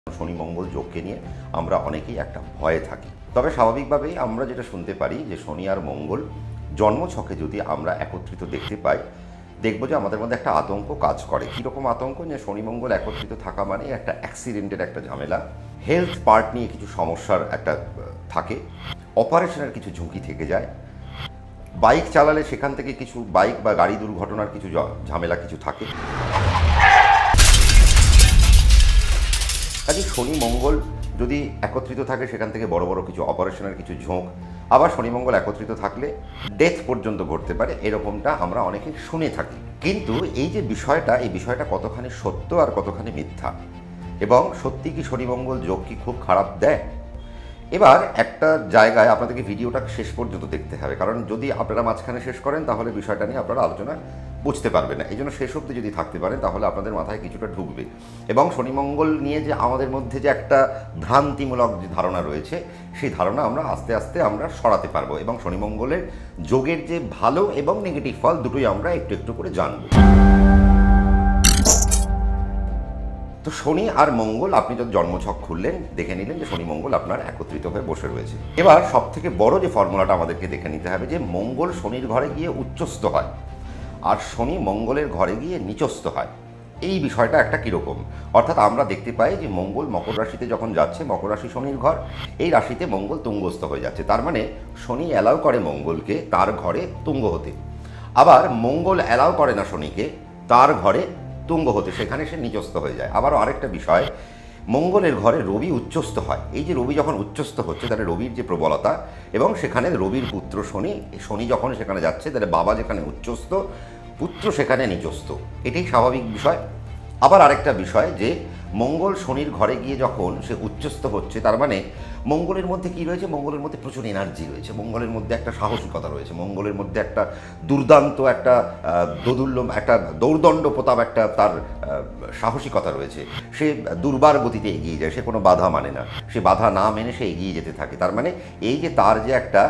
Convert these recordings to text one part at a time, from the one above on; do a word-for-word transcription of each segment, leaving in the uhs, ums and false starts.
শনি মঙ্গল যোগকে নিয়ে আমরা অনেকেই একটা ভয়ে থাকি। তবে স্বাভাবিকভাবেই আমরা যেটা শুনতে পারি যে শনি আর মঙ্গল জন্মছকে যদি আমরা একত্রিত দেখতে পাই, দেখব যে আমাদের মধ্যে একটা আতঙ্ক কাজ করে। কীরকম আতঙ্ক? যে শনি মঙ্গল একত্রিত থাকা মানে একটা অ্যাক্সিডেন্টের একটা ঝামেলা, হেলথ পার্ট নিয়ে কিছু সমস্যার একটা থাকে, অপারেশনের কিছু ঝুঁকি থেকে যায়, বাইক চালালে সেখান থেকে কিছু বাইক বা গাড়ি দুর্ঘটনার কিছু ঝামেলা কিছু থাকে। কাজে শনি মঙ্গল যদি একত্রিত থাকে সেখান থেকে বড় বড় কিছু অপারেশনের কিছু ঝোঁক, আবার শনি মঙ্গল একত্রিত থাকলে ডেথ পর্যন্ত ঘটতে পারে, এরকমটা আমরা অনেকে শুনে থাকি। কিন্তু এই যে বিষয়টা, এই বিষয়টা কতখানি সত্য আর কতখানি মিথ্যা, এবং সত্যি কি শনি মঙ্গল যোগ কি খুব খারাপ দেয়? এবার একটা জায়গায় আপনাদেরকে ভিডিওটা শেষ পর্যন্ত দেখতে হবে, কারণ যদি আপনারা মাঝখানে শেষ করেন তাহলে বিষয়টা নিয়ে আপনারা আলোচনা বুঝতে পারবেন না। এই জন্য শেষ অবধি যদি থাকতে পারেন তাহলে আপনাদের মাথায় কিছুটা ঢুকবে, এবং শনি মঙ্গল নিয়ে যে আমাদের মধ্যে যে একটা ভ্রান্তিমূলক যে ধারণা রয়েছে সেই ধারণা আমরা আস্তে আস্তে আমরা সরাতে পারবো, এবং শনি মঙ্গলের যোগের যে ভালো এবং নেগেটিভ ফল দুটোই আমরা একটু একটু করে জানবো। তো শনি আর মঙ্গল, আপনি যদি জন্মছক খুললেন দেখে নিলেন যে শনি মঙ্গল আপনার একত্রিত হয়ে বসে রয়েছে। এবার সব থেকে বড় যে ফর্মুলাটা আমাদেরকে দেখে নিতে হবে যে মঙ্গল শনির ঘরে গিয়ে উচ্চস্থ হয় আর শনি মঙ্গলের ঘরে গিয়ে নিচস্থ হয়। এই বিষয়টা একটা কীরকম, অর্থাৎ আমরা দেখতে পাই যে মঙ্গল মকর রাশিতে যখন যাচ্ছে, মকর রাশি শনির ঘর, এই রাশিতে মঙ্গল তুঙ্গস্থ হয়ে যাচ্ছে। তার মানে শনি অ্যালাউ করে মঙ্গলকে তার ঘরে তুঙ্গ হতে, আবার মঙ্গল অ্যালাউ করে না শনিকে তার ঘরে তুঙ্গ হতে, সেখানে সে নিচস্থ হয়ে যায়। আবারও আরেকটা বিষয়, মঙ্গলের ঘরে রবি উচ্চস্থ হয়। এই যে রবি যখন উচ্চস্থ হচ্ছে তাহলে রবির যে প্রবলতা, এবং সেখানে রবির পুত্র শনি, শনি যখন সেখানে যাচ্ছে তাহলে বাবা যেখানে উচ্চস্থ, পুত্র সেখানে নিচস্থ, এটাই স্বাভাবিক বিষয়। আবার আরেকটা বিষয় যে মঙ্গল শনির ঘরে গিয়ে যখন সে উচ্চস্থ হচ্ছে, তার মানে মঙ্গলের মধ্যে কি রয়েছে? মঙ্গলের মধ্যে প্রচুর এনার্জি রয়েছে, মঙ্গলের মধ্যে একটা সাহসিকতা রয়েছে, মঙ্গলের মধ্যে একটা দুর্দান্ত একটা দোদুল্য একটা দৌর্দণ্ড প্রতাপ একটা তার সাহসিকতা রয়েছে। সে দুর্বার গতিতে এগিয়ে যায়, সে কোনো বাধা মানে না, সে বাধা না মেনে সে এগিয়ে যেতে থাকে। তার মানে এই যে তার যে একটা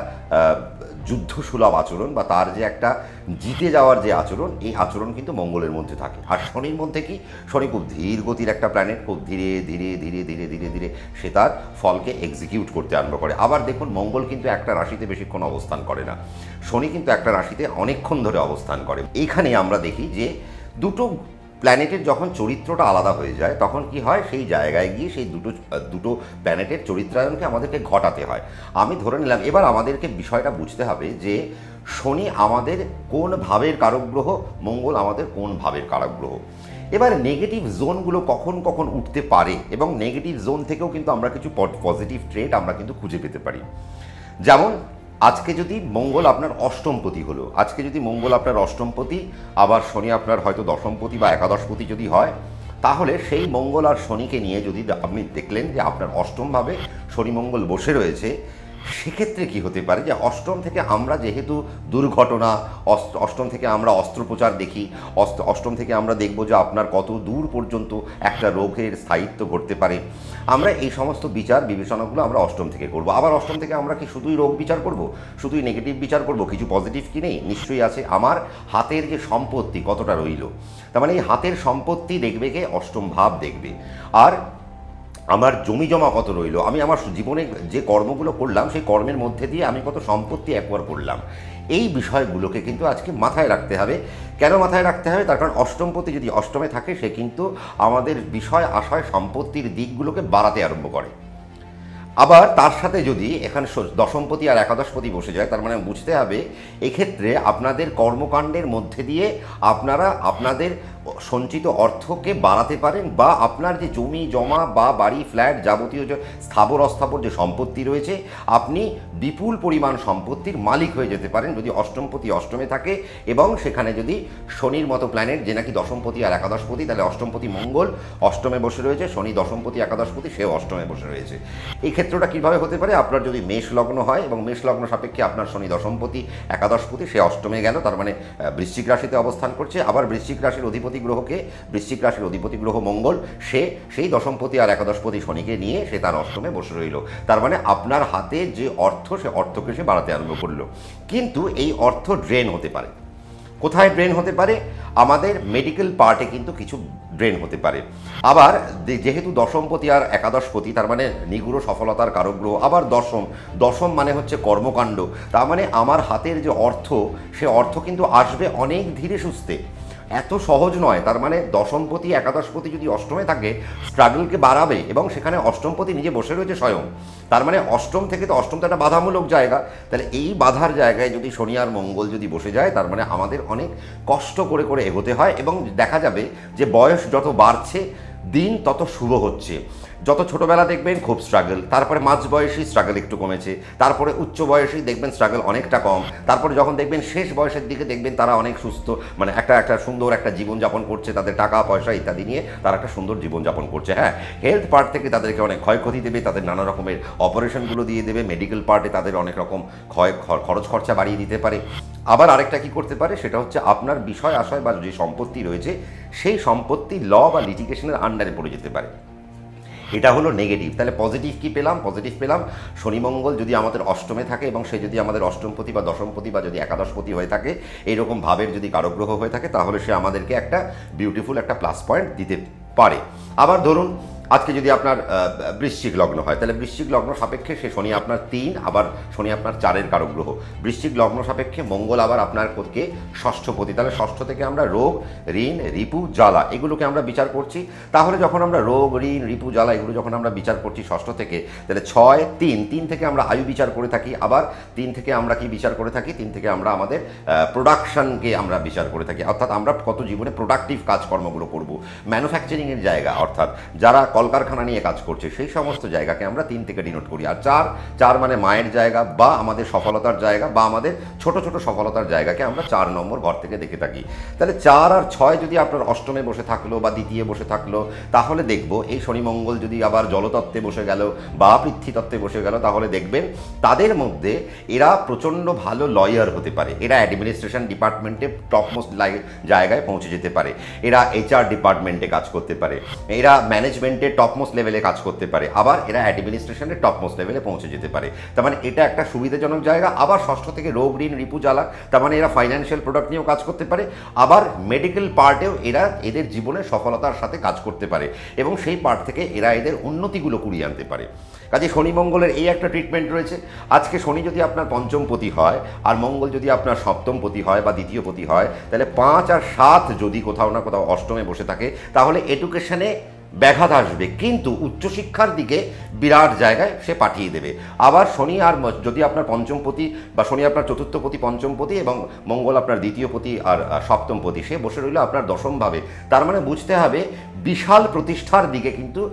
যুদ্ধসুলভ আচরণ বা তার যে একটা জিতে যাওয়ার যে আচরণ, এই আচরণ কিন্তু মঙ্গলের মধ্যে থাকে। আর শনির মধ্যে কি? শনি খুব ধীর গতির একটা প্ল্যানেট, খুব ধীরে ধীরে ধীরে ধীরে ধীরে ধীরে সে তার ফলকে এক্সিকিউট করতে আরম্ভ করে। আবার দেখুন, মঙ্গল কিন্তু একটা রাশিতে বেশিক্ষণ অবস্থান করে না, শনি কিন্তু একটা রাশিতে অনেকক্ষণ ধরে অবস্থান করে। এইখানে আমরা দেখি যে দুটো প্ল্যানেটের যখন চরিত্রটা আলাদা হয়ে যায় তখন কি হয়, সেই জায়গায় গিয়ে সেই দুটো দুটো প্ল্যানেটের চরিত্রায়নকে আমাদেরকে ঘটাতে হয়। আমি ধরে নিলাম, এবার আমাদেরকে বিষয়টা বুঝতে হবে যে শনি আমাদের কোন ভাবের কারক গ্রহ, মঙ্গল আমাদের কোন ভাবের কারক গ্রহ। এবার নেগেটিভ জোনগুলো কখন কখন উঠতে পারে, এবং নেগেটিভ জোন থেকেও কিন্তু আমরা কিছু পজিটিভ ট্রেড আমরা কিন্তু খুঁজে পেতে পারি। যেমন আজকে যদি মঙ্গল আপনার অষ্টমপতি হলো, আজকে যদি মঙ্গল আপনার অষ্টমপতি, আবার শনি আপনার হয়তো দশমপতি বা একাদশপতি যদি হয়, তাহলে সেই মঙ্গল আর শনিকে নিয়ে যদি আপনি দেখলেন যে আপনার অষ্টমভাবে শনি মঙ্গল বসে রয়েছে, সেক্ষেত্রে কি হতে পারে যে অষ্টম থেকে আমরা যেহেতু দুর্ঘটনা, অষ্টম থেকে আমরা অস্ত্রোপচার দেখি, অষ্টম থেকে আমরা দেখব যে আপনার কত দূর পর্যন্ত একটা রোগের স্থায়িত্ব ঘটতে পারে, আমরা এই সমস্ত বিচার বিবেচনাগুলো আমরা অষ্টম থেকে করব। আবার অষ্টম থেকে আমরা কি শুধুই রোগ বিচার করব, শুধুই নেগেটিভ বিচার করব? কিছু পজিটিভ কি নেই? নিশ্চয়ই আছে। আমার হাতের যে সম্পত্তি কতটা রইল, তার মানে এই হাতের সম্পত্তি দেখবে কে? অষ্টম ভাব দেখবে। আর আমার জমি জমা কত রইল, আমি আমার জীবনে যে কর্মগুলো করলাম সেই কর্মের মধ্যে দিয়ে আমি কত সম্পত্তি একবার করলাম, এই বিষয়গুলোকে কিন্তু আজকে মাথায় রাখতে হবে। কেন মাথায় রাখতে হবে? তার কারণ অষ্টমপতি যদি অষ্টমে থাকে সে কিন্তু আমাদের বিষয় আশয় সম্পত্তির দিকগুলোকে বাড়াতে আরম্ভ করে। আবার তার সাথে যদি এখানে দশমপতি আর একাদশপতি বসে যায়, তার মানে বুঝতে হবে এক্ষেত্রে আপনাদের কর্মকাণ্ডের মধ্যে দিয়ে আপনারা আপনাদের সঞ্চিত অর্থকে বাড়াতে পারেন, বা আপনার যে জমি জমা বা বাড়ি ফ্ল্যাট যাবতীয় যে স্থাবর অস্থাবর যে সম্পত্তি রয়েছে, আপনি বিপুল পরিমাণ সম্পত্তির মালিক হয়ে যেতে পারেন যদি অষ্টমপতি অষ্টমে থাকে, এবং সেখানে যদি শনির মতো প্ল্যানেট যে নাকি দশমপতি আর একাদশপতি, তাহলে অষ্টমপতি মঙ্গল অষ্টমে বসে রয়েছে, শনি দশমপতি একাদশপতি সেও অষ্টমে বসে রয়েছে। এই ক্ষেত্রটা কীভাবে হতে পারে? আপনার যদি মেষ লগ্ন হয় এবং মেষ লগ্ন সাপেক্ষে আপনার শনি দশমপতি একাদশপতি, সে অষ্টমে গেল, তার মানে বৃশ্চিক রাশিতে অবস্থান করছে। আবার বৃশ্চিক রাশির অধিপতি গ্রহকে, বৃশ্চিক রাশির অধিপতি গ্রহ মঙ্গল, সে সেই দশমপতি আর একাদশপতি শনিকে নিয়ে সে তার অষ্টমে বসে রইল। তার মানে আপনার হাতে যে অর্থ, সে অর্থকে সে বাড়াতে আরম্ভ করলো, কিন্তু এই অর্থ ড্রেন হতে পারে। কোথায় ড্রেন হতে পারে? আমাদের মেডিকেল পার্টে কিন্তু কিছু ড্রেন হতে পারে। আবার যেহেতু দশমপতি আর একাদশপতি, তার মানে নিগুড় সফলতার কারক গ্রহ, আবার দশম দশম মানে হচ্ছে কর্মকাণ্ড, তার মানে আমার হাতের যে অর্থ, সে অর্থ কিন্তু আসবে অনেক ধীরে সুস্থে, এত সহজ নয়। তার মানে দশমপতি একাদশপতি যদি অষ্টমে থাকে, স্ট্রাগলকে বাড়াবে, এবং সেখানে অষ্টমপতি নিজে বসে রয়েছে স্বয়ং। তার মানে অষ্টম থেকে তো অষ্টম তো একটা বাধামূলক জায়গা, তাহলে এই বাধার জায়গায় যদি শনি আর মঙ্গল যদি বসে যায়, তার মানে আমাদের অনেক কষ্ট করে করে এগোতে হয়, এবং দেখা যাবে যে বয়স যত বাড়ছে দিন তত শুভ হচ্ছে। যত ছোটোবেলা দেখবেন খুব স্ট্রাগল, তারপরে মাঝ বয়সী স্ট্রাগল একটু কমেছে, তারপরে উচ্চ বয়সী দেখবেন স্ট্রাগল অনেকটা কম, তারপরে যখন দেখবেন শেষ বয়সের দিকে দেখবেন তারা অনেক সুস্থ, মানে একটা একটা সুন্দর একটা জীবনযাপন করছে, তাদের টাকা পয়সা ইত্যাদি নিয়ে তারা একটা সুন্দর জীবনযাপন করছে। হ্যাঁ, হেলথ পার্ট থেকে তাদেরকে অনেক ক্ষয়ক্ষতি দেবে, তাদের নানা রকমের অপারেশনগুলো দিয়ে দেবে, মেডিকেল পার্টে তাদের অনেক রকম ক্ষয় খরচ খরচা বাড়িয়ে দিতে পারে। আবার আরেকটা কি করতে পারে, সেটা হচ্ছে আপনার বিষয় আশয় বা যে সম্পত্তি রয়েছে সেই সম্পত্তি ল বা লিটিগেশনের আন্ডারে পড়ে যেতে পারে। এটা হলো নেগেটিভ। তাহলে পজিটিভ কি পেলাম? পজিটিভ পেলাম শনি মঙ্গল যদি আমাদের অষ্টমে থাকে এবং সে যদি আমাদের অষ্টমপতি বা দশমপতি বা যদি একাদশপতি হয়ে থাকে, এইরকম ভাবের যদি কারগ্রহ হয়ে থাকে, তাহলে সে আমাদেরকে একটা বিউটিফুল একটা প্লাস পয়েন্ট দিতে পারে। আবার ধরুন আজকে যদি আপনার বৃশ্চিক লগ্ন হয়, তাহলে বৃশ্চিক লগ্ন সাপেক্ষে সে শনি আপনার তিন, আবার শনি আপনার চারের কারক গ্রহ। বৃশ্চিক লগ্ন সাপেক্ষে মঙ্গল আবার আপনার কে ষষ্ঠপতি, তাহলে ষষ্ঠ থেকে আমরা রোগ, ঋণ, রিপু, জ্বালা এগুলোকে আমরা বিচার করছি। তাহলে যখন আমরা রোগ, ঋণ, রিপু, জ্বালা এগুলো যখন আমরা বিচার করছি ষষ্ঠ থেকে, তাহলে ছয় তিন তিন থেকে আমরা আয়ু বিচার করে থাকি, আবার তিন থেকে আমরা কি বিচার করে থাকি, তিন থেকে আমরা আমাদের প্রোডাকশনকে আমরা বিচার করে থাকি, অর্থাৎ আমরা কত জীবনে প্রোডাক্টিভ কাজকর্মগুলো করব, ম্যানুফ্যাকচারিংয়ের জায়গা, অর্থাৎ যারা কলকারখানা নিয়ে কাজ করছে সেই সমস্ত জায়গাকে আমরা তিন থেকে ডিনোট করি। আর চার চার মানে মায়ের জায়গা বা আমাদের সফলতার জায়গা বা আমাদের ছোট ছোট সফলতার জায়গাকে আমরা চার নম্বর ঘর থেকে দেখে থাকি। তাহলে চার আর ছয় যদি আপনার অষ্টমে বসে থাকলো বা দ্বিতীয় বসে থাকলো, তাহলে দেখব এই শনি মঙ্গল যদি আবার জলতত্ত্বে বসে গেল বা পৃথ্বীতত্ত্বে বসে গেল, তাহলে দেখবেন তাদের মধ্যে এরা প্রচণ্ড ভালো লয়ার হতে পারে, এরা অ্যাডমিনিস্ট্রেশন ডিপার্টমেন্টে টপমোস্ট জায়গায় পৌঁছে যেতে পারে, এরা এইচআর ডিপার্টমেন্টে কাজ করতে পারে, এরা ম্যানেজমেন্টে টপমোস্ট লেভেলে কাজ করতে পারে, আবার এরা অ্যাডমিনিস্ট্রেশনের টপমোস্ট লেভেলে পৌঁছে যেতে পারে। তার মানে এটা একটা সুবিধাজনক জায়গা। আবার ষষ্ঠ থেকে রোগ, ঋণ, রিপু, জ্বালা, তার মানে এরা ফাইন্যান্সিয়াল প্রোডাক্ট নিয়েও কাজ করতে পারে, আবার মেডিকেল পার্টেও এরা এদের জীবনের সফলতার সাথে কাজ করতে পারে, এবং সেই পার্ট থেকে এরা এদের উন্নতিগুলো কুড়িয়ে আনতে পারে। কাজে শনি মঙ্গলের এই একটা ট্রিটমেন্ট রয়েছে। আজকে শনি যদি আপনার পঞ্চমপতি হয় আর মঙ্গল যদি আপনার সপ্তমপতি হয় বা দ্বিতীয়পতি হয়, তাহলে পাঁচ আর সাত যদি কোথাও না কোথাও অষ্টমে বসে থাকে, তাহলে এডুকেশনে ব্যাঘাত আসবে, কিন্তু উচ্চশিক্ষার দিকে বিরাট জায়গায় সে পাঠিয়ে দেবে। আবার শনি আর যদি আপনার পঞ্চমপতি বা শনি আপনার চতুর্থপতি, পঞ্চমপতি এবং মঙ্গল আপনার দ্বিতীয়পতি আর সপ্তমপতি, সে বসে রইল আপনার দশমভাবে। তার মানে বুঝতে হবে বিশাল প্রতিষ্ঠার দিকে কিন্তু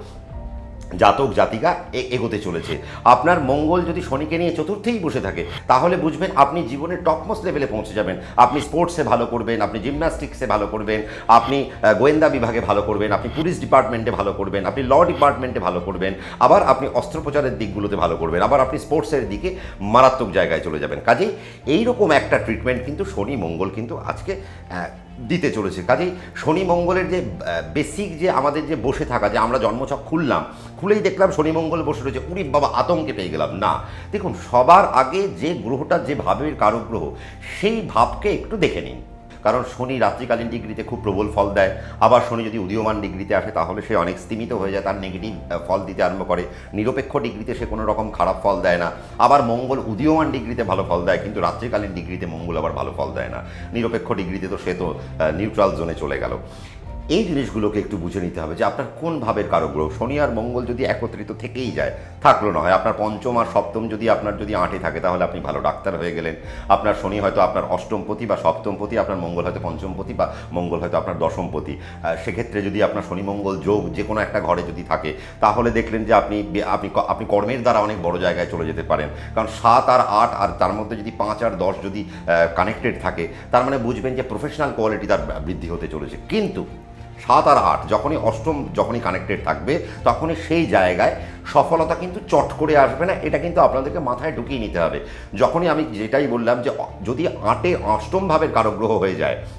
জাতক জাতিকা এগোতে চলেছে। আপনার মঙ্গল যদি শনিকে নিয়ে চতুর্থেই বসে থাকে, তাহলে বুঝবেন আপনি জীবনের টপমোস্ট লেভেলে পৌঁছে যাবেন। আপনি স্পোর্টসে ভালো করবেন, আপনি জিমন্যাস্টিক্সে ভালো করবেন, আপনি গোয়েন্দা বিভাগে ভালো করবেন, আপনি পুলিশ ডিপার্টমেন্টে ভালো করবেন, আপনি ল ডিপার্টমেন্টে ভালো করবেন, আবার আপনি অস্ত্রোপচারের দিকগুলোতে ভালো করবেন, আবার আপনি স্পোর্টসের দিকে মারাত্মক জায়গায় চলে যাবেন। কাজেই এইরকম একটা ট্রিটমেন্ট কিন্তু শনি মঙ্গল কিন্তু আজকে দিতে চলেছে। কাজেই শনি মঙ্গলের যে বেসিক যে আমাদের যে বসে থাকা, যে আমরা জন্মছক খুললাম, খুলেই দেখলাম শনি মঙ্গল বসে রয়েছে, উরি বাবা আতঙ্কে পেয়ে গেলাম না। দেখুন, সবার আগে যে গ্রহটা যে ভাবের কারক গ্রহ, সেই ভাবকে একটু দেখে নিন। কারণ শনি রাত্রিকালীন ডিগ্রিতে খুব প্রবল ফল দেয়, আবার শনি যদি উদীয়মান ডিগ্রিতে আসে তাহলে সে অনেক স্তিমিত হয়ে যায়, তার নেগেটিভ ফল দিতে আরম্ভ করে। নিরপেক্ষ ডিগ্রিতে সে কোনো রকম খারাপ ফল দেয় না। আবার মঙ্গল উদীয়মান ডিগ্রিতে ভালো ফল দেয়, কিন্তু রাত্রিকালীন ডিগ্রিতে মঙ্গল আবার ভালো ফল দেয় না। নিরপেক্ষ ডিগ্রিতে তো সে তো নিউট্রাল জোনে চলে গেল। এই জিনিসগুলোকে একটু বুঝে নিতে হবে যে আপনার কোন ভাবের কারক গ্রহ। শনি আর মঙ্গল যদি একত্রিত থেকেই যায়, থাকলো না হয় আপনার পঞ্চম আর সপ্তম যদি আপনার যদি আটে থাকে, তাহলে আপনি ভালো ডাক্তার হয়ে গেলেন। আপনার শনি হয়তো আপনার অষ্টমপতি বা সপ্তমপতি, আপনার মঙ্গল হয়তো পঞ্চমপতি বা মঙ্গল হয়তো আপনার দশমপতি। সেক্ষেত্রে যদি আপনার শনি মঙ্গল যোগ যে কোনো একটা ঘরে যদি থাকে, তাহলে দেখলেন যে আপনি আপনি আপনি কর্মের দ্বারা অনেক বড় জায়গায় চলে যেতে পারেন। কারণ সাত আর আট আর তার মধ্যে যদি পাঁচ আর দশ যদি কানেক্টেড থাকে, তার মানে বুঝবেন যে প্রফেশনাল কোয়ালিটি তার বৃদ্ধি হতে চলেছে। কিন্তু সাত আর আট যখনই অষ্টম যখনই কানেক্টেড থাকবে, তখনই সেই জায়গায় সফলতা কিন্তু চট করে আসবে না। এটা কিন্তু আপনাদেরকে মাথায় ঢুকিয়ে নিতে হবে। যখনই আমি যেটাই বললাম যে যদি আটে অষ্টম ভাবের কারক গ্রহ হয়ে যায়,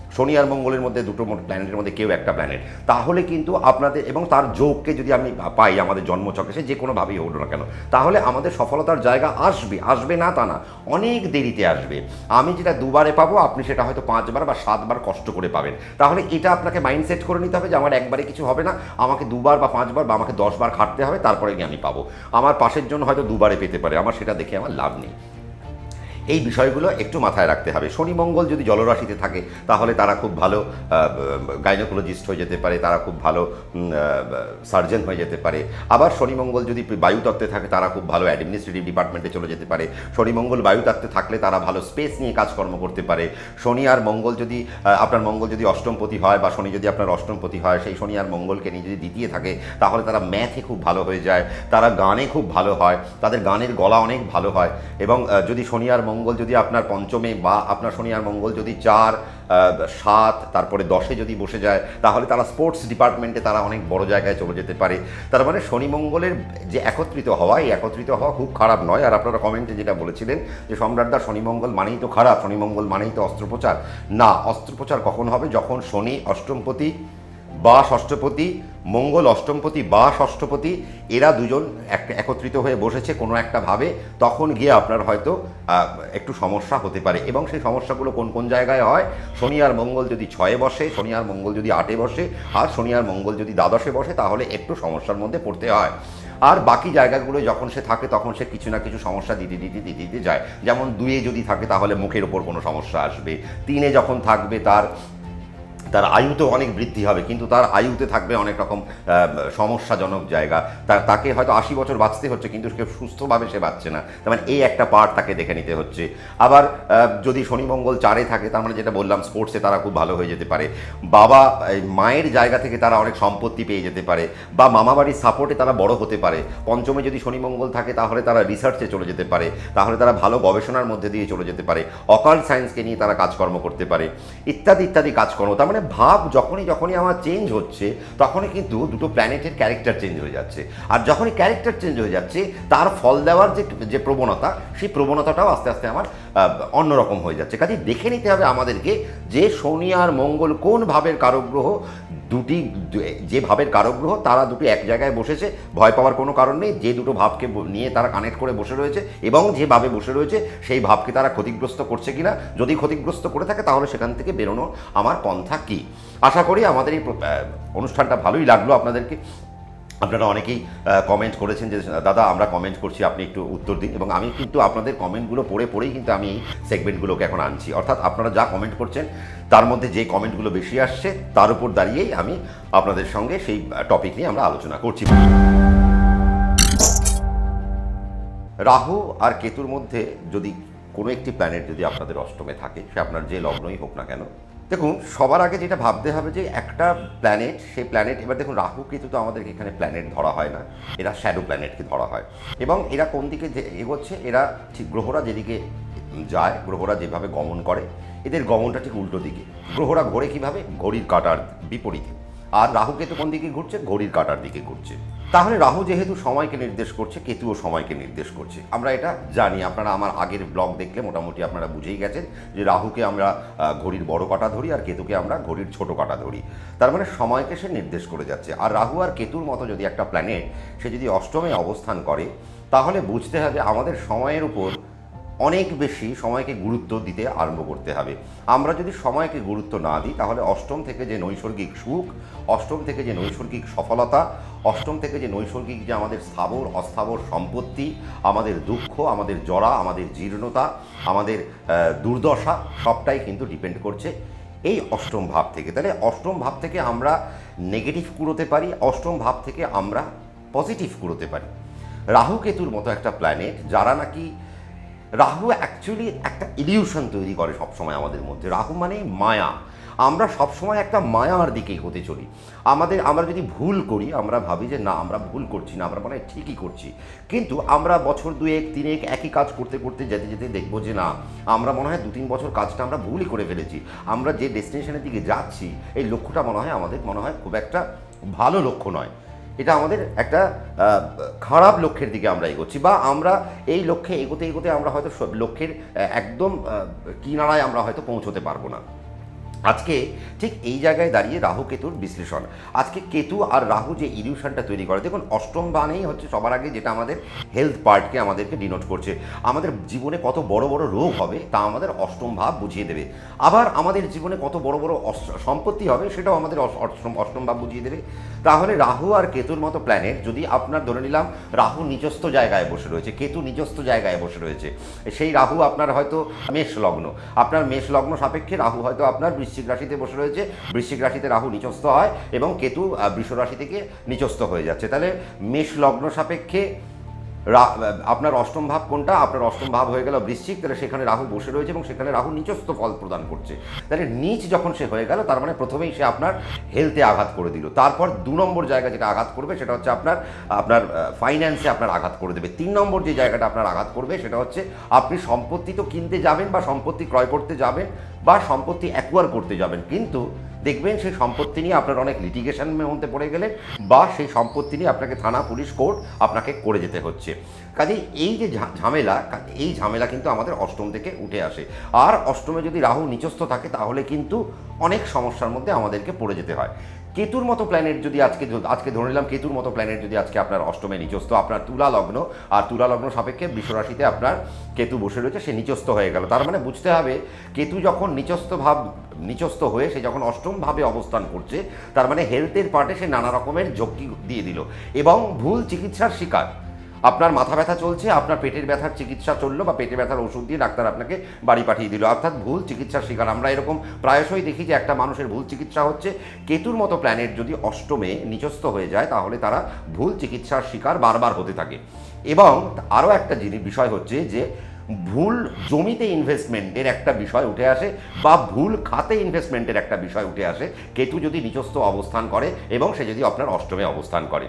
শনি আর মঙ্গলের মধ্যে দুটো প্ল্যানেটের মধ্যে কেউ একটা প্ল্যানেট, তাহলে কিন্তু আপনাদের এবং তার যোগকে যদি আমি পাই আমাদের জন্মছকে, সে যে কোনোভাবেই হোক না কেন, তাহলে আমাদের সফলতার জায়গা আসবে, আসবে না তা না, অনেক দেরিতে আসবে। আমি যেটা দুবারে পাবো আপনি সেটা হয়তো পাঁচবার বা সাতবার কষ্ট করে পাবেন। তাহলে এটা আপনাকে মাইন্ডসেট করে নিতে হবে যে আমার একবারে কিছু হবে না, আমাকে দুবার বা পাঁচবার বা আমাকে দশবার খাটতে হবে, তারপরে গিয়ে আমি পাবো। আমার পাশের জন্য হয়তো দুবারে পেতে পারে, আমার সেটা দেখে আমার লাভ নেই। এই বিষয়গুলো একটু মাথায় রাখতে হবে। শনি মঙ্গল যদি জলরাশিতে থাকে তাহলে তারা খুব ভালো গাইনোকোলজিস্ট হয়ে যেতে পারে, তারা খুব ভালো সার্জন হয়ে যেতে পারে। আবার শনি মঙ্গল যদি বায়ুতত্ত্বে থাকে তারা খুব ভালো অ্যাডমিনিস্ট্রেটিভ ডিপার্টমেন্টে চলে যেতে পারে। শনি মঙ্গল বায়ুতত্ত্বে থাকলে তারা ভালো স্পেস নিয়ে কাজকর্ম করতে পারে। শনি আর মঙ্গল যদি আপনার মঙ্গল যদি অষ্টমপতি হয় বা শনি যদি আপনার অষ্টমপতি হয়, সেই শনি আর মঙ্গলকে নিয়ে যদি দ্বিতীয় থাকে তাহলে তারা ম্যাথে খুব ভালো হয়ে যায়, তারা গানে খুব ভালো হয়, তাদের গানের গলা অনেক ভালো হয়। এবং যদি শনি আর মঙ্গল যদি আপনার পঞ্চমে বা আপনার শনি আর মঙ্গল যদি চার সাত তারপরে দশে যদি বসে যায় তাহলে তারা স্পোর্টস ডিপার্টমেন্টে তারা অনেক বড় জায়গায় চলে যেতে পারে। তার মানে শনি মঙ্গলের যে একত্রিত হওয়া, এই একত্রিত হওয়া খুব খারাপ নয়। আর আপনারা কমেন্টে যেটা বলেছিলেন যে সম্রাটদা শনি মঙ্গল মানেই তো খারাপ, শনি মঙ্গল মানেই তো অস্ত্রোপচার, না, অস্ত্রোপচার কখন হবে? যখন শনি অষ্টমপতি বা ষষ্ঠপতি, মঙ্গল অষ্টমপতি বা ষষ্ঠপতি, এরা দুজন একটা একত্রিত হয়ে বসেছে কোনো একটা ভাবে, তখন গিয়ে আপনার হয়তো একটু সমস্যা হতে পারে। এবং সেই সমস্যাগুলো কোন কোন জায়গায় হয়? শনি আর মঙ্গল যদি ছয়ে বসে, শনি আর মঙ্গল যদি আটে বসে, আর শনি আর মঙ্গল যদি দ্বাদশে বসে, তাহলে একটু সমস্যার মধ্যে পড়তে হয়। আর বাকি জায়গাগুলো যখন সে থাকে তখন সে কিছু না কিছু সমস্যা দিতে দিতে দিতে দিতে যায়। যেমন দুয়ে যদি থাকে তাহলে মুখের ওপর কোনো সমস্যা আসবে, তিনে যখন থাকবে তার তার আয়ুতে অনেক বৃদ্ধি হবে, কিন্তু তার আয়ুতে থাকবে অনেক রকম সমস্যাজনক জায়গা। তার তাকে হয়তো আশি বছর বাঁচতে হচ্ছে কিন্তু সে সুস্থভাবে সে বাঁচছে না, তার মানে এই একটা পার্ট তাকে দেখে নিতে হচ্ছে। আবার যদি শনি মঙ্গল চারে থাকে, তার মানে যেটা বললাম স্পোর্টসে তারা খুব ভালো হয়ে যেতে পারে, বাবা মায়ের জায়গা থেকে তারা অনেক সম্পত্তি পেয়ে যেতে পারে, বা মামাবাড়ির সাপোর্টে তারা বড় হতে পারে। পঞ্চমে যদি শনি মঙ্গল থাকে তাহলে তারা রিসার্চে চলে যেতে পারে, তাহলে তারা ভালো গবেষণার মধ্যে দিয়ে চলে যেতে পারে, অকাল্ট সায়েন্সকে নিয়ে তারা কাজকর্ম করতে পারে, ইত্যাদি ইত্যাদি কাজকর্ম। তার মানে ভাব যখনই যখনই আমার চেঞ্জ হচ্ছে তখনই কিন্তু দুটো প্ল্যানেটের ক্যারেক্টার চেঞ্জ হয়ে যাচ্ছে। আর যখনই ক্যারেক্টার চেঞ্জ হয়ে যাচ্ছে তার ফল দেওয়ার যে যে প্রবণতা, সেই প্রবণতাটাও আস্তে আস্তে আমার অন্যরকম হয়ে যাচ্ছে। কাজে দেখে নিতে হবে আমাদেরকে যে শনি আর মঙ্গল কোন ভাবের কারক গ্রহ। দুটি যে ভাবের কারক গ্রহ তারা দুটো এক জায়গায় বসেছে, ভয় পাওয়ার কোনো কারণ নেই। যে দুটো ভাবকে নিয়ে তারা কানেক্ট করে বসে রয়েছে এবং যে ভাবে বসে রয়েছে সেই ভাবকে তারা ক্ষতিগ্রস্ত করছে কিনা, যদি ক্ষতিগ্রস্ত করে থাকে তাহলে সেখান থেকে বেরোনো আমার পন্থা কী। আশা করি আমাদের এই অনুষ্ঠানটা ভালোই লাগলো আপনাদেরকে। আপনারা অনেকেই কমেন্ট করেছেন যে দাদা আমরা কমেন্ট করছি, আপনি একটু উত্তর দিন। এবং আমি কিন্তু আপনাদের কমেন্টগুলো পড়ে পড়েই কিন্তু আমি এই সেগমেন্টগুলোকে এখন আনছি। অর্থাৎ আপনারা যা কমেন্ট করছেন তার মধ্যে যে কমেন্টগুলো বেশি আসছে তার উপর দাঁড়িয়েই আমি আপনাদের সঙ্গে সেই টপিক নিয়ে আমরা আলোচনা করছি। রাহু আর কেতুর মধ্যে যদি কোনো একটি প্ল্যানেট যদি আপনাদের অষ্টমে থাকে, সে আপনার যে লগ্নই হোক না কেন, দেখুন সবার আগে যেটা ভাবতে হবে যে একটা প্ল্যানেট, সেই প্ল্যানেট, এবার দেখুন রাহু কেতু তো আমাদেরকে এখানে প্ল্যানেট ধরা হয় না, এরা শ্যাডো প্ল্যানেটকে ধরা হয়। এবং এরা কোন দিকে যে এগোচ্ছে, এরা ঠিক গ্রহরা যেদিকে যায়, গ্রহরা যেভাবে গমন করে, এদের গমনটা ঠিক উল্টো দিকে। গ্রহরা ঘোরে কীভাবে? ঘড়ির কাঁটার বিপরীতে। আর রাহু কেতু কোন দিকে ঘুরছে? ঘড়ির কাঁটার দিকে ঘুরছে। তাহলে রাহু যেহেতু সময়কে নির্দেশ করছে, কেতুও সময়কে নির্দেশ করছে, আমরা এটা জানি। আপনারা আমার আগের ব্লগ দেখলে মোটামুটি আপনারা বুঝেই গেছেন যে রাহুকে আমরা ঘড়ির বড় কাঁটা ধরি আর কেতুকে আমরা ঘড়ির ছোট কাঁটা ধরি। তার মানে সময়কে সে নির্দেশ করে যাচ্ছে। আর রাহু আর কেতুর মতো যদি একটা প্ল্যানেট সে যদি অষ্টমে অবস্থান করে, তাহলে বুঝতে হবে আমাদের সময়ের উপর অনেক বেশি সময়কে গুরুত্ব দিতে আরম্ভ করতে হবে। আমরা যদি সময়কে গুরুত্ব না দিই তাহলে অষ্টম থেকে যে নৈসর্গিক সুখ, অষ্টম থেকে যে নৈসর্গিক সফলতা, অষ্টম থেকে যে নৈসর্গিক যে আমাদের স্থাবর অস্থাবর সম্পত্তি, আমাদের দুঃখ, আমাদের জরা, আমাদের জীর্ণতা, আমাদের দুর্দশা, সবটাই কিন্তু ডিপেন্ড করছে এই অষ্টম ভাব থেকে। তাহলে অষ্টম ভাব থেকে আমরা নেগেটিভ কুড়োতে পারি, অষ্টম ভাব থেকে আমরা পজিটিভ কুড়োতে পারি। রাহু কেতুর মতো একটা প্ল্যানেট, যারা নাকি, রাহু অ্যাকচুয়ালি একটা ইলিউশন তৈরি করে সবসময় আমাদের মধ্যে। রাহু মানে মায়া। আমরা সবসময় একটা মায়ার দিকে এগোতে চলি। আমাদের আমরা যদি ভুল করি আমরা ভাবি যে না আমরা ভুল করছি না, আমরা মনে হয় ঠিকই করছি। কিন্তু আমরা বছর দুয়েক তিনেক একই কাজ করতে করতে যেতে যেতে দেখবো যে না, আমরা মনে হয় দু তিন বছর কাজটা আমরা ভুলই করে ফেলেছি। আমরা যে ডেস্টিনেশনের দিকে যাচ্ছি এই লক্ষ্যটা মনে হয় আমাদের মনে হয় খুব একটা ভালো লক্ষ্য নয়, এটা আমাদের একটা খারাপ লক্ষ্যের দিকে আমরা এগোচ্ছি, বা আমরা এই লক্ষ্যে এগোতে এগোতে আমরা হয়তো লক্ষ্যের একদম কিনারায় আমরা হয়তো পৌঁছতে পারবো না। আজকে ঠিক এই জায়গায় দাঁড়িয়ে রাহু কেতুর বিশ্লেষণ। আজকে কেতু আর রাহু যে ইলিউশনটা তৈরি করে, দেখুন অষ্টম বানেই হচ্ছে সবার আগে যেটা আমাদের হেলথ পার্টকে আমাদেরকে ডিনোট করছে। আমাদের জীবনে কত বড় বড় রোগ হবে তা আমাদের অষ্টম ভাব বুঝিয়ে দেবে। আবার আমাদের জীবনে কত বড় বড় সম্পত্তি হবে সেটাও আমাদের অষ্টম অষ্টম ভাব বুঝিয়ে দেবে। তাহলে রাহু আর কেতুর মতো প্ল্যানেট যদি আপনার ধরে নিলাম রাহু নিচস্থ জায়গায় বসে রয়েছে, কেতু নিচস্থ জায়গায় বসে রয়েছে, সেই রাহু আপনার হয়তো মেষ লগ্ন, আপনার মেষ লগ্ন সাপেক্ষে রাহু হয়তো আপনার বৃশ্চিক রাশিতে বসে রয়েছে, বৃশ্চিক রাশিতে রাহু নিচস্থ হয় এবং কেতু বৃষ রাশি থেকে নিচস্থ হয়ে যাচ্ছে। তাহলে মেষ লগ্ন সাপেক্ষে আপনার অষ্টম ভাব কোনটা? আপনার অষ্টম ভাব হয়ে গেল বৃশ্চিক, তাহলে সেখানে রাহু বসে রয়েছে এবং সেখানে রাহু নিচস্থ ফল প্রদান করছে। তাহলে নিচ যখন সে হয়ে গেল তার মানে প্রথমেই সে আপনার হেলথে আঘাত করে দিল। তারপর দু নম্বর জায়গা যেটা আঘাত করবে সেটা হচ্ছে আপনার আপনার ফাইন্যান্সে আপনার আঘাত করে দেবে। তিন নম্বর যে জায়গাটা আপনার আঘাত করবে সেটা হচ্ছে আপনি সম্পত্তি তো কিনতে যাবেন বা সম্পত্তি ক্রয় করতে যাবেন বা সম্পত্তি অ্যাকোয়ার করতে যাবেন, কিন্তু দেখবেন সেই সম্পত্তি নিয়ে আপনার অনেক লিটিগেশনের মধ্যে পড়ে গেলেন বা সেই সম্পত্তি নিয়ে আপনাকে থানা পুলিশ কোর্ট আপনাকে করে যেতে হচ্ছে। কাজেই এই যে ঝামেলা, এই ঝামেলা কিন্তু আমাদের অষ্টম থেকে উঠে আসে। আর অষ্টমে যদি রাহু নিচস্থ থাকে তাহলে কিন্তু অনেক সমস্যার মধ্যে আমাদেরকে পড়ে যেতে হয়। কেতুর মতো প্ল্যানেট যদি আজকে আজকে ধরে নিলাম কেতুর মতো প্ল্যানেট যদি আজকে আপনার অষ্টমে নিচস্থ, আপনার তুলা লগ্ন, আর তুলা লগ্ন সাপেক্ষে বৃষ রাশিতে আপনার কেতু বসে রয়েছে, সে নিচস্থ হয়ে গেল। তার মানে বুঝতে হবে কেতু যখন নিচস্থ ভাব নিচস্থ হয়ে সে যখন অষ্টম ভাবে অবস্থান করছে, তার মানে হেলথের পার্টে সে নানা রকমের ঝক্কি দিয়ে দিল এবং ভুল চিকিৎসার শিকার। আপনার মাথা ব্যথা চলছে, আপনার পেটের ব্যথার চিকিৎসা চললো বা পেটের ব্যথার ওষুধ দিয়ে ডাক্তার আপনাকে বাড়ি পাঠিয়ে দিল, অর্থাৎ ভুল চিকিৎসার শিকার। আমরা এরকম প্রায়শই দেখি যে একটা মানুষের ভুল চিকিৎসা হচ্ছে। কেতুর মতো প্ল্যানেট যদি অষ্টমে নিচস্থ হয়ে যায় তাহলে তারা ভুল চিকিৎসার শিকার বারবার হতে থাকে। এবং আরও একটা জিনিস বিষয় হচ্ছে যে ভুল জমিতে ইনভেস্টমেন্টের একটা বিষয় উঠে আসে বা ভুল খাতে ইনভেস্টমেন্টের একটা বিষয় উঠে আসে কেতু যদি নিচস্থ অবস্থান করে এবং সে যদি আপনার অষ্টমে অবস্থান করে।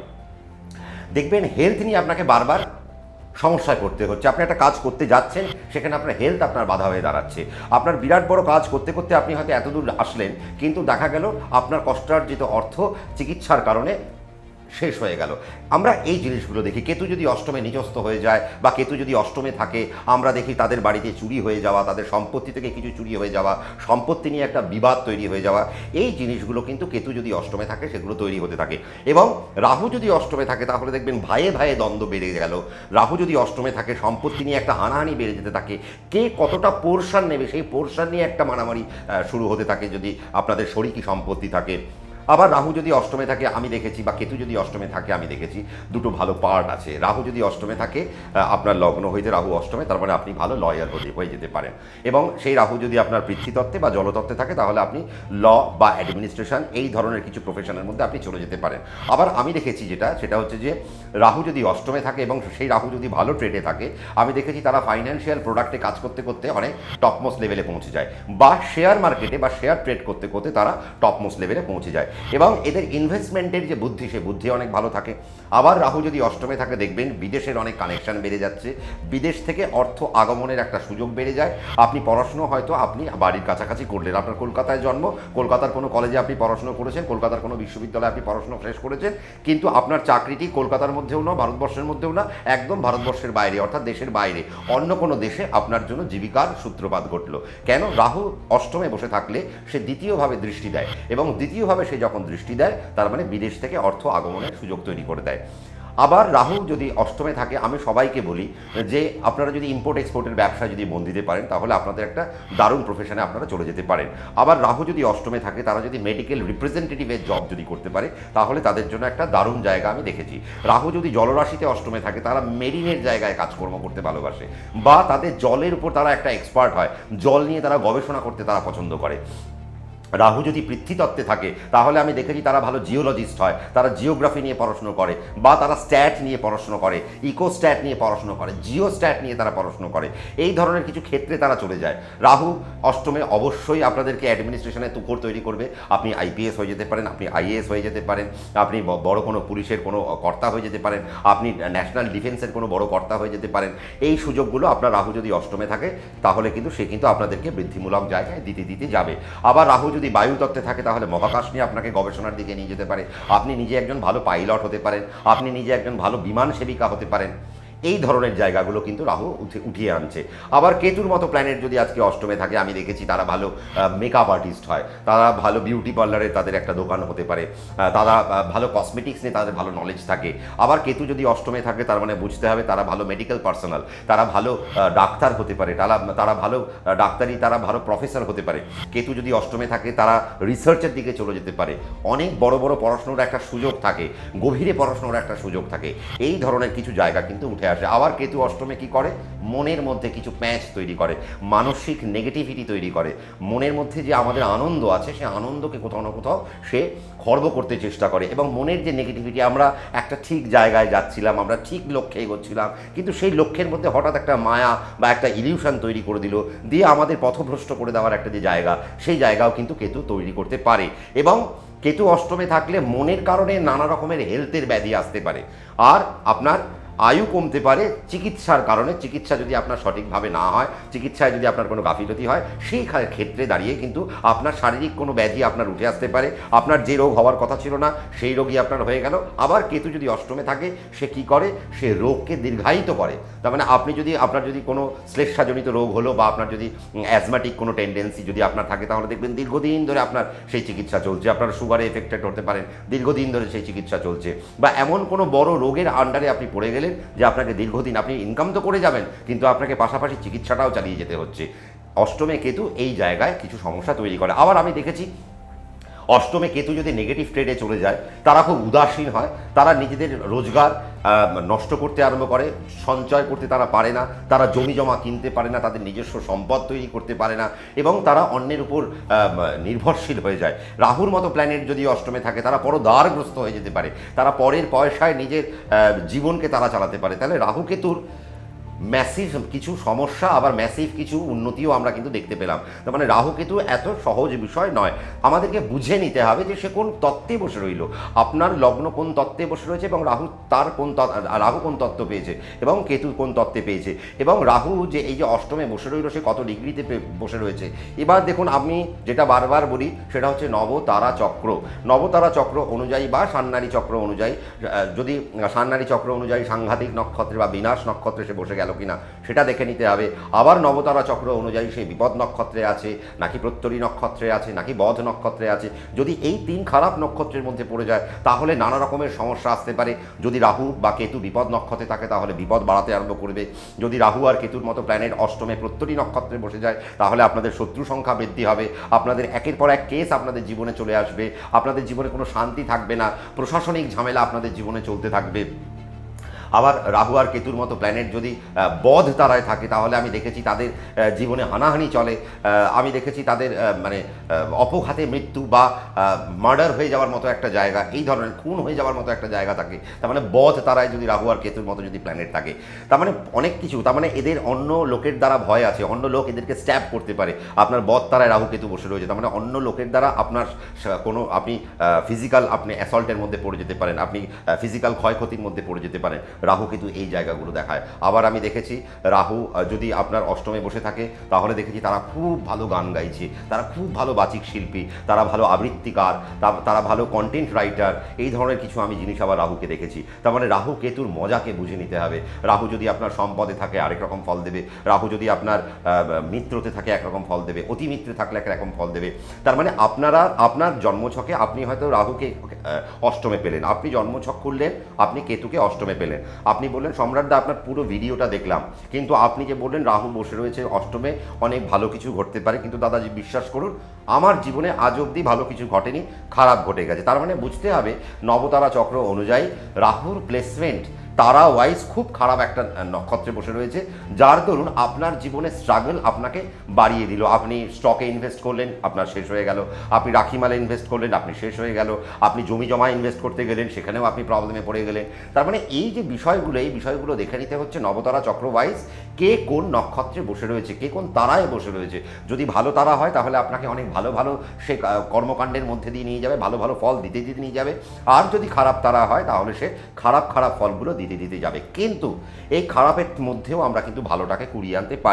দেখবেন হেলথ নিয়ে আপনাকে বারবার সমস্যায় পড়তে হচ্ছে। আপনি একটা কাজ করতে যাচ্ছেন, সেখানে আপনার হেলথ আপনার বাধা হয়ে দাঁড়াচ্ছে। আপনার বিরাট বড় কাজ করতে করতে আপনি হয়তো এতদূর আসলেন, কিন্তু দেখা গেল আপনার কষ্টার্জিত অর্থ চিকিৎসার কারণে শেষ হয়ে গেল। আমরা এই জিনিসগুলো দেখি। কেতু যদি অষ্টমে নিচস্থ হয়ে যায় বা কেতু যদি অষ্টমে থাকে, আমরা দেখি তাদের বাড়িতে চুরি হয়ে যাওয়া, তাদের সম্পত্তি থেকে কিছু চুরি হয়ে যাওয়া, সম্পত্তি নিয়ে একটা বিবাদ তৈরি হয়ে যাওয়া, এই জিনিসগুলো কিন্তু কেতু যদি অষ্টমে থাকে সেগুলো তৈরি হতে থাকে। এবং রাহু যদি অষ্টমে থাকে তাহলে দেখবেন ভাইয়ে ভাইয়ে দ্বন্দ্ব বেড়ে গেল। রাহু যদি অষ্টমে থাকে সম্পত্তি নিয়ে একটা হানাহানি বেড়ে যেতে থাকে, কে কতটা পোর্শন নেবে সেই পোর্শন নিয়ে একটা মারামারি শুরু হতে থাকে যদি আপনাদের শরিকি সম্পত্তি থাকে। আবার রাহু যদি অষ্টমে থাকে আমি দেখেছি, বা কেতু যদি অষ্টমে থাকে আমি দেখেছি, দুটো ভালো পার্ট আছে। রাহু যদি অষ্টমে থাকে, আপনার লগ্ন হইতে রাহু অষ্টমে, তার মানে আপনি ভালো লয়ার হতে হয়ে যেতে পারেন। এবং সেই রাহু যদি আপনার পৃথ্বীতত্ত্বে বা জলতত্ত্বে থাকে তাহলে আপনি ল বা অ্যাডমিনিস্ট্রেশন এই ধরনের কিছু প্রফেশনের মধ্যে আপনি চলে যেতে পারেন। আবার আমি দেখেছি যেটা সেটা হচ্ছে যে রাহু যদি অষ্টমে থাকে এবং সেই রাহু যদি ভালো ট্রেডে থাকে, আমি দেখেছি তারা ফাইন্যান্সিয়াল প্রোডাক্টে কাজ করতে করতে অনেক টপমোস্ট লেভেলে পৌঁছে যায়, বা শেয়ার মার্কেটে বা শেয়ার ট্রেড করতে করতে তারা টপমোস্ট লেভেলে পৌঁছে যায় এবং এদের ইনভেস্টমেন্টের যে বুদ্ধি সে বুদ্ধি অনেক ভালো থাকে। আবার রাহু যদি অষ্টমে থাকে দেখবেন বিদেশের অনেক কানেকশন বেড়ে যাচ্ছে, বিদেশ থেকে অর্থ আগমনের একটা সুযোগ বেড়ে যায়। আপনি পড়াশুনো হয়তো আপনি বাড়ির কাছাকাছি করলেন, আপনার কলকাতায় জন্ম, কলকাতার কোনো কলেজে আপনি পড়াশুনো করেছেন, কলকাতার কোনো বিশ্ববিদ্যালয়ে আপনি পড়াশুনো শেষ করেছেন, কিন্তু আপনার চাকরিটি কলকাতার মধ্যেও না, ভারতবর্ষের মধ্যেও না, একদম ভারতবর্ষের বাইরে অর্থাৎ দেশের বাইরে অন্য কোনো দেশে আপনার জন্য জীবিকার সূত্রপাত ঘটলো। কেন? রাহু অষ্টমে বসে থাকলে সে দ্বিতীয়ভাবে দৃষ্টি দেয় এবং দ্বিতীয়ভাবে সে যখন দৃষ্টি দেয় তার মানে বিদেশ থেকে অর্থ আগমনের সুযোগ তৈরি করে দেয়। আবার রাহু যদি অষ্টমে থাকে, আমি সবাইকে বলি যে আপনারা যদি ইম্পোর্ট এক্সপোর্টের ব্যবসা যদি মন দিতে পারেন তাহলে আপনাদের একটা দারুণ প্রফেশনে আপনারা চলে যেতে পারেন। আবার রাহু যদি অষ্টমে থাকে, তারা যদি মেডিকেল রিপ্রেজেন্টেটিভের জব যদি করতে পারে তাহলে তাদের জন্য একটা দারুণ জায়গা আমি দেখেছি। রাহু যদি জলরাশিতে অষ্টমে থাকে, তারা মেরিনের জায়গায় কাজকর্ম করতে ভালোবাসে বা তাদের জলের উপর তারা একটা এক্সপার্ট হয়, জল নিয়ে তারা গবেষণা করতে তারা পছন্দ করে। রাহু যদি পৃথ্বীতত্ত্বে থাকে তাহলে আমি দেখেছি তারা ভালো জিওলজিস্ট হয়, তারা জিওগ্রাফি নিয়ে পড়াশুনো করে বা তারা স্ট্যাট নিয়ে পড়াশুনো করে, ইকোস্ট্যাট নিয়ে পড়াশুনো করে, জিওস্ট্যাট নিয়ে তারা পড়াশুনো করে, এই ধরনের কিছু ক্ষেত্রে তারা চলে যায়। রাহু অষ্টমে অবশ্যই আপনাদেরকে অ্যাডমিনিস্ট্রেশনে তুখর তৈরি করবে। আপনি আইপিএস হয়ে যেতে পারেন, আপনি আইএএস হয়ে যেতে পারেন, আপনি বড় কোনো পুলিশের কোনো কর্তা হয়ে যেতে পারেন, আপনি ন্যাশনাল ডিফেন্সের কোনো বড় কর্তা হয়ে যেতে পারেন। এই সুযোগগুলো আপনার রাহু যদি অষ্টমে থাকে তাহলে কিন্তু সে কিন্তু আপনাদেরকে বৃদ্ধিমূলক জায়গায় দিতে দিতে যাবে। আবার রাহু যদি বায়ুতত্ত্বে থাকে তাহলে মহাকাশ নিয়ে আপনাকে গবেষণার দিকে নিয়ে যেতে পারে, আপনি নিজে একজন ভালো পাইলট হতে পারেন, আপনি নিজে একজন ভালো বিমান সেবিকা হতে পারেন। এই ধরনের জায়গাগুলো কিন্তু রাহু উঠে উঠিয়ে আনছে। আবার কেতুর মতো প্ল্যানেট যদি আজকে অষ্টমে থাকে, আমি দেখেছি তারা ভালো মেকআপ আর্টিস্ট হয়, তারা ভালো বিউটি পার্লারে তাদের একটা দোকান হতে পারে, তারা ভালো কসমেটিক্স নিয়ে তাদের ভালো নলেজ থাকে। আবার কেতু যদি অষ্টমে থাকে তার মানে বুঝতে হবে তারা ভালো মেডিকেল পার্সোনাল, তারা ভালো ডাক্তার হতে পারে, তারা তারা ভালো ডাক্তারি, তারা ভালো প্রফেসর হতে পারে। কেতু যদি অষ্টমে থাকে তারা রিসার্চের দিকে চলে যেতে পারে, অনেক বড় বড় পড়াশোনার একটা সুযোগ থাকে, গভীরে পড়াশোনার একটা সুযোগ থাকে, এই ধরনের কিছু জায়গা কিন্তু উঠে আসে। আবার কেতু অষ্টমে কি করে, মনের মধ্যে কিছু প্যাঁচ তৈরি করে, মানসিক নেগেটিভিটি তৈরি করে। মনের মধ্যে যে আমাদের আনন্দ আছে সেই আনন্দকে কোথাও না কোথাও সে খর্ব করতে চেষ্টা করে, এবং মনের যে নেগেটিভিটি, আমরা একটা ঠিক জায়গায় যাচ্ছিলাম, আমরা ঠিক লক্ষ্যে এগোচ্ছিলাম, কিন্তু সেই লক্ষ্যের মধ্যে হঠাৎ একটা মায়া বা একটা ইলিউশন তৈরি করে দিল, দিয়ে আমাদের পথভ্রষ্ট করে দেওয়ার একটা যে জায়গা, সেই জায়গাও কিন্তু কেতু তৈরি করতে পারে। এবং কেতু অষ্টমে থাকলে মনের কারণে নানা রকমের হেলথের ব্যাধি আসতে পারে, আর আপনার আয়ু কমতে পারে চিকিৎসার কারণে। চিকিৎসা যদি আপনার সঠিকভাবে না হয়, চিকিৎসায় যদি আপনার কোনো গাফিলতি হয়, সেই ক্ষেত্রে দাঁড়িয়ে কিন্তু আপনার শারীরিক কোনো ব্যাধি আপনার উঠে আসতে পারে। আপনার যে রোগ হওয়ার কথা ছিল না সেই রোগই আপনার হয়ে গেল। আবার কেতু যদি অষ্টমে থাকে সে কি করে, সে রোগকে দীর্ঘায়িত করে। তার মানে আপনি যদি আপনার যদি কোনো শ্লেষ্মাজনিত রোগ হলো, বা আপনার যদি অ্যাজমাটিক কোনো টেন্ডেন্সি যদি আপনার থাকে, তাহলে দেখবেন দীর্ঘদিন ধরে আপনার সেই চিকিৎসা চলছে। আপনার সুগারে এফেক্টেড হতে পারেন, দীর্ঘদিন ধরে সেই চিকিৎসা চলছে। বা এমন কোনো বড় রোগের আন্ডারে আপনি পড়ে গেলেন যে আপনাকে দীর্ঘদিন, আপনি ইনকাম তো করে যাবেন কিন্তু আপনাকে পাশাপাশি চিকিৎসাটাও চালিয়ে যেতে হচ্ছে। অষ্টমে কেতু এই জায়গায় কিছু সমস্যা তৈরি করে। আবার আমি দেখেছি অষ্টমে কেতু যদি নেগেটিভ ট্রেডে চলে যায়, তারা খুব উদাসীন হয়, তারা নিজেদের রোজগার নষ্ট করতে আরম্ভ করে, সঞ্চয় করতে তারা পারে না, তারা জমি জমা কিনতে পারে না, তাদের নিজস্ব সম্পদ তৈরি করতে পারে না, এবং তারা অন্যের উপর নির্ভরশীল হয়ে যায়। রাহুর মতো প্ল্যানেট যদি অষ্টমে থাকে, তারা পরদারগ্রস্ত হয়ে যেতে পারে, তারা পরের পয়সায় নিজের জীবনকে তারা চালাতে পারে। তাহলে রাহু কেতুর ম্যাসিভ কিছু সমস্যা, আবার ম্যাসিভ কিছু উন্নতিও আমরা কিন্তু দেখতে পেলাম। তার মানে রাহু কেতু এত সহজ বিষয় নয়, আমাদেরকে বুঝে নিতে হবে যে সে কোন তত্ত্বে বসে রইল, আপনার লগ্ন কোন তত্ত্বে বসে রয়েছে, এবং রাহু তার কোন রাহু কোন তত্ত্ব পেয়েছে এবং কেতু কোন তত্ত্বে পেয়েছে, এবং রাহু যে এই যে অষ্টমে বসে রইল সে কত ডিগ্রিতে বসে রয়েছে। এবার দেখুন, আমি যেটা বারবার বলি সেটা হচ্ছে নবতারা চক্র। নবতারা চক্র অনুযায়ী বা সান্নারী চক্র অনুযায়ী, যদি সান্নারী চক্র অনুযায়ী সাংঘাতিক নক্ষত্রে বা বিনাশ নক্ষত্রে সে বসে গেল কিনা সেটা দেখে নিতে হবে। আবার নবতারা চক্র অনুযায়ী সেই বিপদ নক্ষত্রে আছে নাকি প্রত্যরী নক্ষত্রে আছে নাকি বধ নক্ষত্রে আছে। যদি এই তিন খারাপ নক্ষত্রের মধ্যে পড়ে যায় তাহলে নানা রকমের সমস্যা আসতে পারে। যদি রাহু বা কেতু বিপদ নক্ষত্রে থাকে তাহলে বিপদ বাড়াতে আরম্ভ করবে। যদি রাহু আর কেতুর মতো প্ল্যানেট অষ্টমে প্রত্যরী নক্ষত্রে বসে যায় তাহলে আপনাদের শত্রু সংখ্যা বৃদ্ধি হবে, আপনাদের একের পর এক কেস আপনাদের জীবনে চলে আসবে, আপনাদের জীবনে কোনো শান্তি থাকবে না, প্রশাসনিক ঝামেলা আপনাদের জীবনে চলতে থাকবে। আবার রাহু আর কেতুর মতো প্ল্যানেট যদি বধ তারায় থাকে তাহলে আমি দেখেছি তাদের জীবনে হানাহানি চলে, আমি দেখেছি তাদের মানে অপঘাতে মৃত্যু বা মার্ডার হয়ে যাওয়ার মতো একটা জায়গা, এই ধরনের খুন হয়ে যাওয়ার মতো একটা জায়গা থাকে। তার মানে বধ তারায় যদি রাহু আর কেতুর মতো যদি প্ল্যানেট থাকে, তার মানে অনেক কিছু, তার মানে এদের অন্য লোকের দ্বারা ভয় আছে, অন্য লোক এদেরকে স্ট্যাব করতে পারে। আপনার বধ তারায় রাহু কেতু বসে রয়েছে, তার মানে অন্য লোকের দ্বারা আপনার কোনো আপনি ফিজিক্যাল আপনি অ্যাসল্টের মধ্যে পড়ে যেতে পারেন, আপনি ফিজিক্যাল ক্ষয়ক্ষতির মধ্যে পড়ে যেতে পারেন। রাহু কিন্তু এই জায়গাগুলো দেখায়। আবার আমি দেখেছি রাহু যদি আপনার অষ্টমে বসে থাকে তাহলে দেখেছি তারা খুব ভালো গান গাইছে, তারা খুব ভালো বাচিক শিল্পী, তারা ভালো আবৃত্তিকার, তারা ভালো কন্টেন্ট রাইটার, এই ধরনের কিছু আমি জিনিস আবার রাহুকে দেখেছি। তার মানে রাহু কেতুর মজাকে বুঝে নিতে হবে। রাহু যদি আপনার সম্পদে থাকে আরেক রকম ফল দেবে, রাহু যদি আপনার মিত্রতে থাকে একরকম ফল দেবে, অতি মিত্রে থাকলে একরকম ফল দেবে। তার মানে আপনারা আপনার জন্মছকে আপনি হয়তো রাহুকে অষ্টমে পেলেন, আপনি জন্মছক করলেন আপনি কেতুকে অষ্টমে পেলেন, আপনি বললেন সম্রাটদা আপনার পুরো ভিডিওটা দেখলাম, কিন্তু আপনি যে বললেন রাহু বসে রয়েছে অষ্টমে অনেক ভালো কিছু ঘটতে পারে, কিন্তু দাদাজি বিশ্বাস করুন আমার জীবনে আজ অবধি ভালো কিছু ঘটেনি, খারাপ ঘটে গেছে। তার মানে বুঝতে হবে নবতারা চক্র অনুযায়ী রাহুর প্লেসমেন্ট তারা ওয়াইজ খুব খারাপ একটা নক্ষত্রে বসে রয়েছে, যার দরুন আপনার জীবনে স্ট্রাগল আপনাকে বাড়িয়ে দিল। আপনি স্টকে ইনভেস্ট করলেন আপনার শেষ হয়ে গেল, আপনি রাখিমালে ইনভেস্ট করলেন আপনি শেষ হয়ে গেল, আপনি জমি জমা ইনভেস্ট করতে গেলেন সেখানেও আপনি প্রবলেমে পড়ে গেলেন। তার মানে এই যে বিষয়গুলো এই বিষয়গুলো দেখে নিতে হচ্ছে নবতারা চক্র ওয়াইজ কে কোন নক্ষত্রে বসে রয়েছে, কে কোন তারায় বসে রয়েছে। যদি ভালো তারা হয় তাহলে আপনাকে অনেক ভালো ভালো সে কর্মকাণ্ডের মধ্যে দিয়ে নিয়ে যাবে, ভালো ভালো ফল দিতে দিতে নিয়ে যাবে। আর যদি খারাপ তারা হয় তাহলে সে খারাপ খারাপ ফলগুলো দিতে দিতে যাবে। কিন্তু এই খারাপের মধ্যেও আমরা কিন্তু ভালোটাকে কুড়িয়ে আনতে পারি।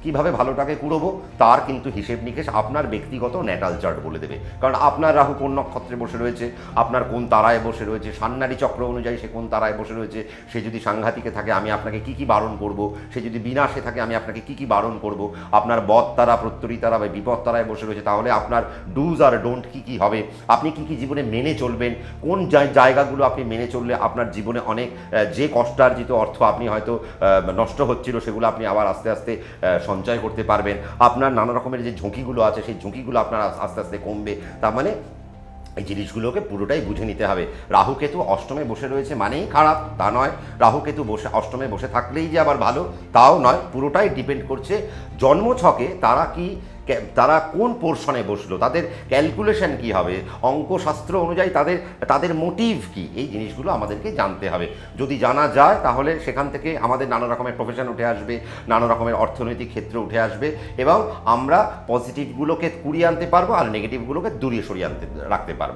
কিভাবে ভালোটাকে কুড়োবো তার কিন্তু হিসেব নিকেশ আপনার ব্যক্তিগত ন্যাটাল চার্ট বলে দেবে। কারণ আপনার রাহু কোন নক্ষত্রে বসে রয়েছে, আপনার কোন তারায় বসে রয়েছে, সান্নারী চক্র অনুযায়ী সে কোন তারায় বসে রয়েছে, সে যদি সাংঘাতিকে থাকে আমি আপনাকে কি কি বারণ করব, সে যদি বিনাশে থাকে আমি আপনাকে কি কি বারণ করব, আপনার বদ তারা, প্রত্যরী তারা বা বিপদ তারায় বসে রয়েছে তাহলে আপনার ডুজ আর ডোন্ট কী কী হবে, আপনি কি কি জীবনে মেনে চলবেন, কোন জায়গাগুলো আপনি মেনে চললে আপনার জীবনে অনেক যে কষ্টার্জিত অর্থ আপনি হয়তো নষ্ট হচ্ছিল সেগুলো আপনি আবার আস্তে আস্তে সঞ্চয় করতে পারবেন, আপনার নানা রকমের যে ঝুঁকিগুলো আছে সেই ঝুঁকিগুলো আপনার আস্তে আস্তে কমবে। তার মানে এই জিনিসগুলোকে পুরোটাই বুঝে নিতে হবে। রাহুকেতু অষ্টমে বসে রয়েছে মানেই খারাপ তা নয়, রাহুকেতু বসে অষ্টমে বসে থাকলেই যে আবার ভালো তাও নয়, পুরোটাই ডিপেন্ড করছে জন্মছকে তারা কি, তারা কোন পোর্শনে বসলো, তাদের ক্যালকুলেশন কি হবে, অঙ্কশাস্ত্র অনুযায়ী তাদের তাদের মোটিভ কি, এই জিনিসগুলো আমাদেরকে জানতে হবে। যদি জানা যায় তাহলে সেখান থেকে আমাদের নানা রকমের প্রফেশন উঠে আসবে, নানা রকমের অর্থনৈতিক ক্ষেত্র উঠে আসবে এবং আমরা পজিটিভগুলোকে কুড়িয়ে আনতে পারবো আর নেগেটিভগুলোকে দূরিয়ে সরিয়ে আনতে রাখতে পারবো।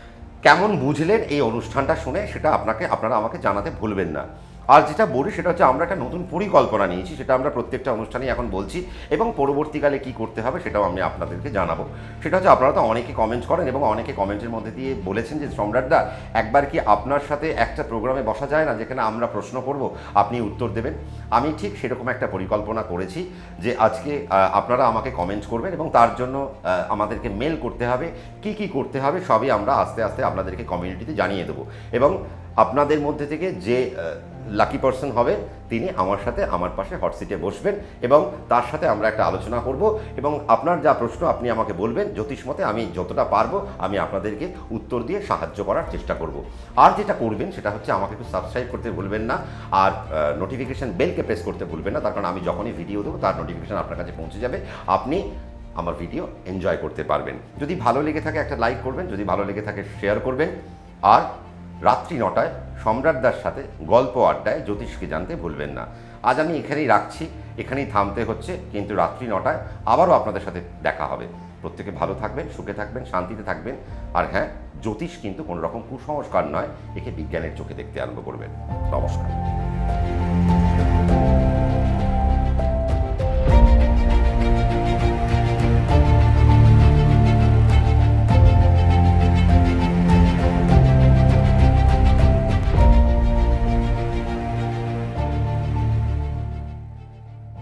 কেমন বুঝলেন এই অনুষ্ঠানটা শুনে সেটা আপনাকে আপনারা আমাকে জানাতে ভুলবেন না। আর যেটা বলি সেটা হচ্ছে আমরা একটা নতুন পরিকল্পনা নিয়েছি, সেটা আমরা প্রত্যেকটা অনুষ্ঠানেই এখন বলছি এবং পরবর্তীকালে কি করতে হবে সেটাও আমি আপনাদেরকে জানাবো। সেটা হচ্ছে আপনারা তো অনেকে কমেন্ট করেন এবং অনেকে কমেন্টের মধ্যে দিয়ে বলেছেন যে সম্রাটদা একবার কি আপনার সাথে একটা প্রোগ্রামে বসা যায় না যেখানে আমরা প্রশ্ন করব আপনি উত্তর দেবেন। আমি ঠিক সেরকম একটা পরিকল্পনা করেছি যে আজকে আপনারা আমাকে কমেন্ট করবেন এবং তার জন্য আমাদেরকে মেল করতে হবে, কি কি করতে হবে সবই আমরা আস্তে আস্তে আপনাদেরকে কমিউনিটিতে জানিয়ে দেবো এবং আপনাদের মধ্যে থেকে যে লাকি পারসন হবে তিনি আমার সাথে আমার পাশে হট সিটে বসবেন এবং তার সাথে আমরা একটা আলোচনা করব এবং আপনার যা প্রশ্ন আপনি আমাকে বলবেন, জ্যোতিষ মতে আমি যতটা পারবো আমি আপনাদেরকে উত্তর দিয়ে সাহায্য করার চেষ্টা করব। আর যেটা করবেন সেটা হচ্ছে আমাকে একটু সাবস্ক্রাইব করতে ভুলবেন না আর নোটিফিকেশান বেলকে প্রেস করতে ভুলবেন না, তার কারণ আমি যখনই ভিডিও দেবো তার নোটিফিকেশান আপনার কাছে পৌঁছে যাবে, আপনি আমার ভিডিও এনজয় করতে পারবেন। যদি ভালো লেগে থাকে একটা লাইক করবেন, যদি ভালো লেগে থাকে শেয়ার করবেন আর রাত্রি নটায় সম্রাটদার সাথে গল্প আড্ডায় জ্যোতিষকে জানতে ভুলবেন না। আজ আমি এখানেই রাখছি, এখানেই থামতে হচ্ছে, কিন্তু রাত্রি নটায় আবারও আপনাদের সাথে দেখা হবে। প্রত্যেকে ভালো থাকবেন, সুখে থাকবেন, শান্তিতে থাকবেন। আর হ্যাঁ, জ্যোতিষ কিন্তু কোনো রকম কুসংস্কার নয়, একে বিজ্ঞানের চোখে দেখতে আরম্ভ করবেন। নমস্কার।